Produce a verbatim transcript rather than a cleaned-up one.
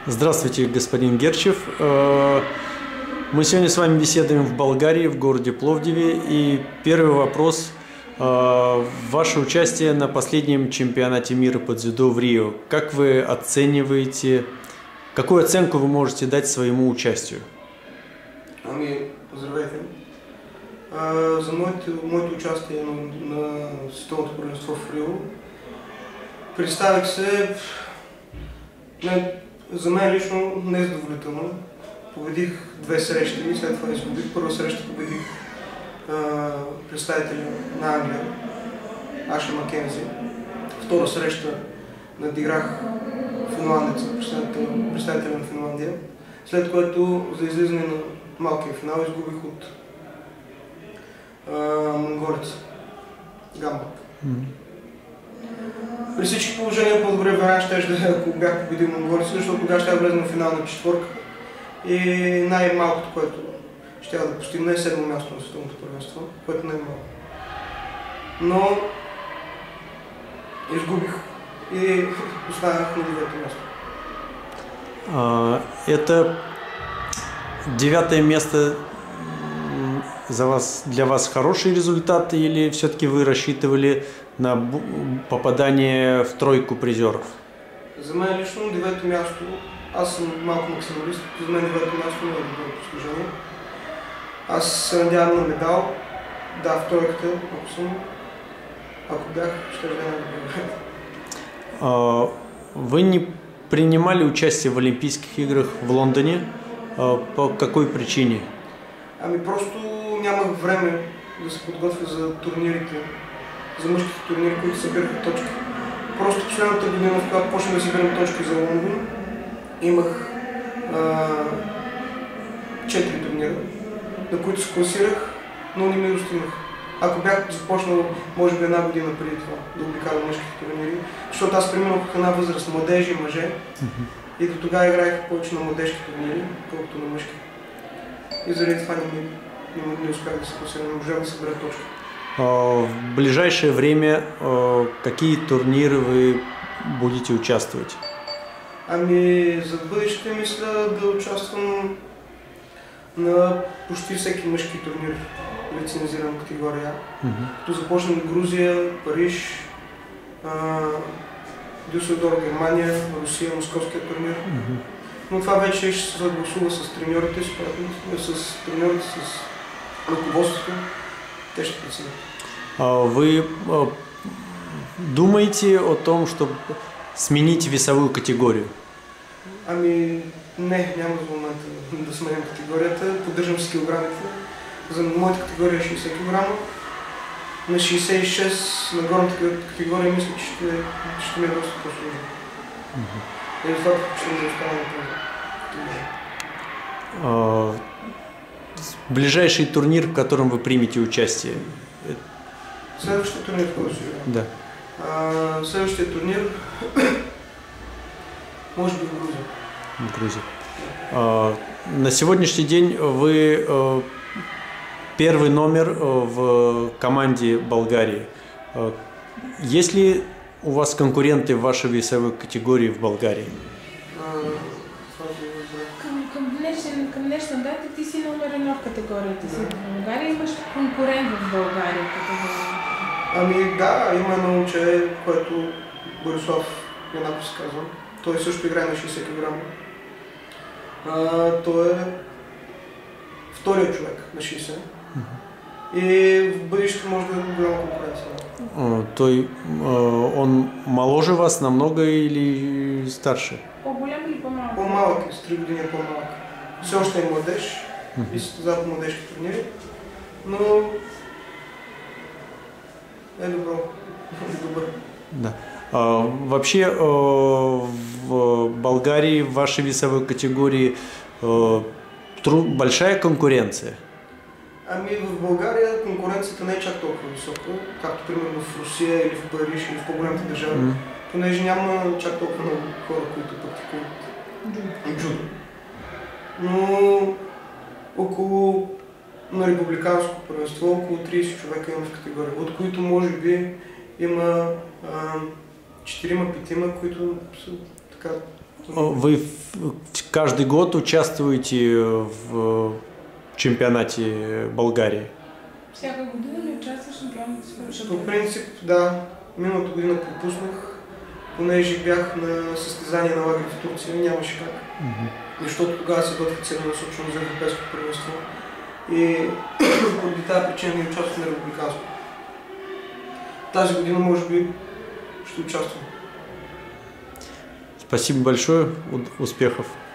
Здравствуйте, господин Герчев. Мы сегодня с вами беседуем в Болгарии, в городе Пловдиве. И первый вопрос. Ваше участие на последнем чемпионате мира по дзюдо в Рио. Как вы оцениваете, какую оценку вы можете дать своему участию? Ами, здравейте. А, за моето, моето участие на, на световното първенство в Рио представих се, не, за мен лично незадоволително. Победих две срещи и след това изгубих. Първа среща победих а, представителя на Англия, Ашли Макензи. Втора среща надиграх финландеца, представителя на Финландия, след което за излизане на малкия финал изгубих от а, монголец Гамбак. Mm-hmm. При всички положения по-добре веднага ще да, ако бях победил монголец, защото тогава ще влезе на финална четвърка и най-малкото, което ще да постигне е седмо място на световното първенство, което не е малко. Но изгубих и останах на девето място. А, это девятое место за вас, для вас хороший результат, или все-таки вы рассчитывали на попадание в тройку призеров? За мен лично девето място, аз съм малко максималист, за мен девето място не е добро постижение. Аз се надявам на медал, да, в тройката, ако съм, ако бях, ще да не. Вы не принимали участие в Олимпийских играх в Лондоне? По какой причине? Ами просто нямах време да се подготвя за турнирите, за мъжките турнири, които събираха точки. Просто последната година, в която почнах да събирам точки за Лондон, имах четири турнира, на които се класирах, но не ми достигнах. Ако бях започнал, може би една година преди това, да обикалям мъжките турнири, защото аз преминах в една възраст младежи и мъже, и до тогава играех повече на младежки турнири, колкото на мъжки. И заради това не, не, не, не успях да се класирам, не можах да събера точки. В ближайшее время какие турниры вы будете участвовать? Ами, за бъдеще мисля да участвам на почти всеки мъжки турнир, лицензиран категория. Mm-hmm. Като започнем Грузия, Париж, Дюсселдорф, Германия, Русия, московския турнир. Mm-hmm. Но това вече ще се съгласува с треньорите, с треньорите, с ръководството. Те ще преценят. Вы думаете о том, чтобы сменить весовую категорию? Ами не, няма за момента да сменям категорията. Поддържам с килограмите. За моята категория е шейсет килограма. На шейсет и шест на горната категория мисля, че ще, ще ми е доста по-сложно. Mm-hmm. И това ще ми остана на това. Ближайший турнир, в котором вы примете участие? Следващия турнир, в който ще играем? Да. А, следващия турнир, може би в Грузия. В Грузии. А, на сегодняшний день вы а, первый номер а, в команде Болгарии. А, есть ли у вас конкуренты в вашей весовой категории в Болгарии? Към днешна дата ти си номер едно в категорията си в България. Имаш конкурент в България в категорията? Ами да, има едно момче, което Борислав Янаков се казва. Той също играе на шейсет килограма. Той е вторият човек на шейсет. Mm-hmm. И в бъдеще може да е голяма конкуренция. А, той, а, он моложе вас намного или старше? По-голям или по-малък? По-малък е, с три години е по-малък. Все още е младеж mm-hmm. и състезава по младежки турнири, но е добро, добър. Да. А, вообще а, в Болгарии в вашей весовой категории а, тру, большая конкуренция? Ами в България конкуренцията не е чак толкова висока, както примерно в Русия или в Париж или в по-големите държави, mm-hmm. понеже няма чак толкова много хора, които практикуват джудо. Но около на републиканско първенство около трийсет човека има в категория, от които може би има четирима-петима, които са така Вы каждый год участвуете в чемпионате Болгарии? Всяка година ли участваш в шампионата? По принцип, да. Миналата година пропуснах, понеже бях на състезание на лагер в Турция, нямаше как. Mm-hmm. Защото тогава се готвих целенасочено за европейското първенство. И поради тази причина не участвах на републиканско. Тази година може би ще участвам. Спасибо большое, успехов!